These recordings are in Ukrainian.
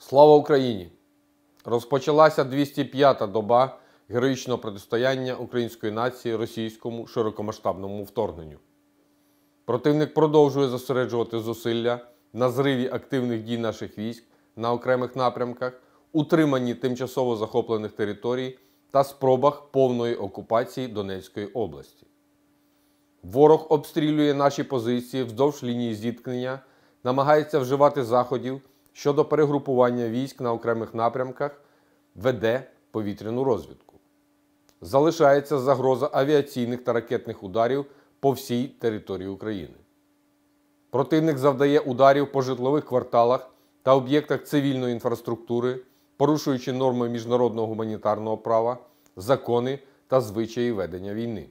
Слава Україні! Розпочалася 205-та доба героїчного протистояння української нації російському широкомасштабному вторгненню. Противник продовжує зосереджувати зусилля на зриві активних дій наших військ на окремих напрямках, утриманні тимчасово захоплених територій та спробах повної окупації Донецької області. Ворог обстрілює наші позиції вздовж лінії зіткнення, намагається вживати заходів щодо перегрупування військ на окремих напрямках, веде повітряну розвідку. Залишається загроза авіаційних та ракетних ударів по всій території України. Противник завдає ударів по житлових кварталах та об'єктах цивільної інфраструктури, порушуючи норми міжнародного гуманітарного права, закони та звичаї ведення війни.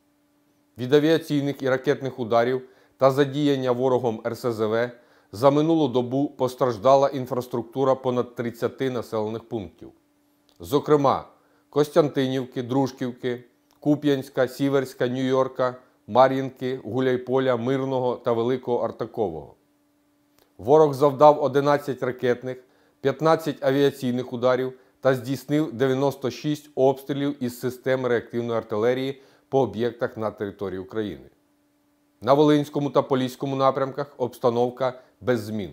Від авіаційних і ракетних ударів та задіяння ворогом РСЗВ за минулу добу постраждала інфраструктура понад 30 населених пунктів. Зокрема, Костянтинівки, Дружківки, Куп'янська, Сіверська, Нью-Йорка, Мар'їнки, Гуляйполя, Мирного та Великого Артакового. Ворог завдав 11 ракетних, 15 авіаційних ударів та здійснив 96 обстрілів із систем реактивної артилерії по об'єктах на території України. На Волинському та Поліському напрямках обстановка без змін.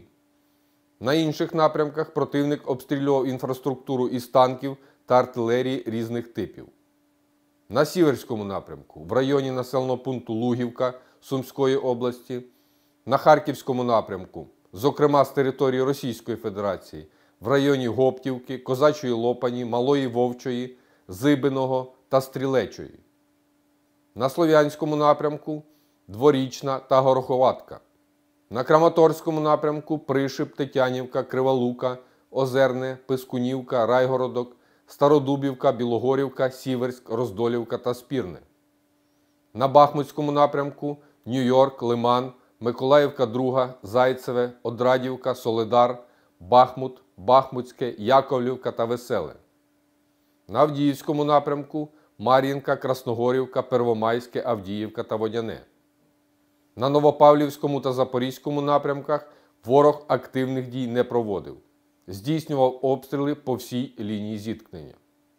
На інших напрямках противник обстрілював інфраструктуру із танків та артилерії різних типів. На Сіверському напрямку, в районі населеного пункту Лугівка Сумської області, на Харківському напрямку, зокрема з території Російської Федерації, в районі Гоптівки, Козачої Лопані, Малої Вовчої, Зибиного та Стрілечої. На Слов'янському напрямку Дворічна та Гороховатка. На Краматорському напрямку Пришип, Тетянівка, Криволука, Озерне, Пискунівка, Райгородок, Стародубівка, Білогорівка, Сіверськ, Роздолівка та Спірне. На Бахмутському напрямку Нью-Йорк, Лиман, Миколаївка, Друга, Зайцеве, Одрадівка, Солидар, Бахмут, Бахмутське, Яковлівка та Веселе. На Авдіївському напрямку Мар'їнка, Красногорівка, Первомайське, Авдіївка та Водяне. На Новопавлівському та Запорізькому напрямках ворог активних дій не проводив. Здійснював обстріли по всій лінії зіткнення.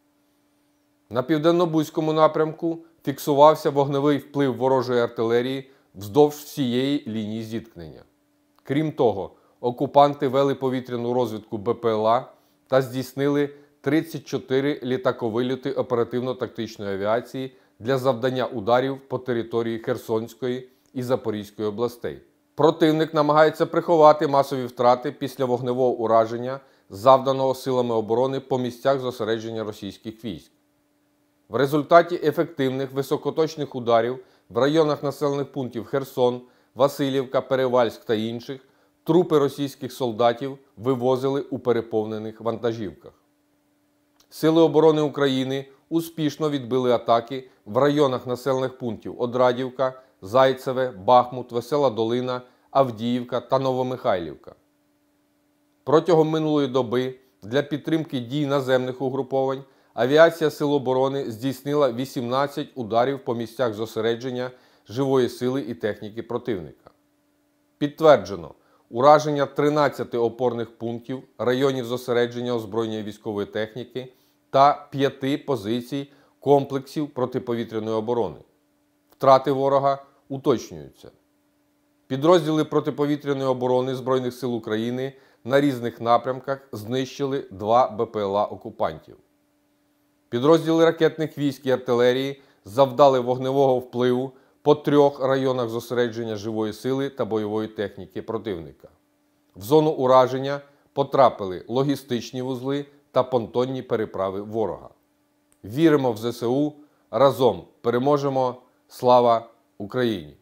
На Південно-Бузькому напрямку фіксувався вогневий вплив ворожої артилерії вздовж всієї лінії зіткнення. Крім того, окупанти вели повітряну розвідку БПЛА та здійснили 34 літаковильоти оперативно-тактичної авіації для завдання ударів по території Херсонської і Запорізької областей. Противник намагається приховати масові втрати після вогневого ураження, завданого силами оборони по місцях зосередження російських військ. В результаті ефективних високоточних ударів в районах населених пунктів Херсон, Василівка, Перевальськ та інших трупи російських солдатів вивозили у переповнених вантажівках. Сили оборони України успішно відбили атаки в районах населених пунктів Одрадівка, Зайцеве, Бахмут, Весела Долина, Авдіївка та Новомихайлівка. Протягом минулої доби для підтримки дій наземних угруповань авіація Сил оборони здійснила 18 ударів по місцях зосередження живої сили і техніки противника. Підтверджено ураження 13 опорних пунктів, районів зосередження озброєння військової техніки та 5 позицій комплексів протиповітряної оборони. Втрати ворога уточнюються. Підрозділи протиповітряної оборони Збройних сил України на різних напрямках знищили 2 БПЛА окупантів. Підрозділи ракетних військ і артилерії завдали вогневого впливу по 3 районах зосередження живої сили та бойової техніки противника. В зону ураження потрапили логістичні вузли та понтонні переправи ворога. Віримо в ЗСУ, разом переможемо! Слава Україні!